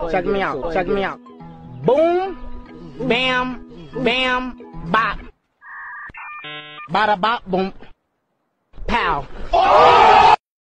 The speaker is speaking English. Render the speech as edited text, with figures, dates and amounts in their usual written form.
Check me out. Check me out. Boom, bam, bam, bop. Bada bop, boom, pow. Oh!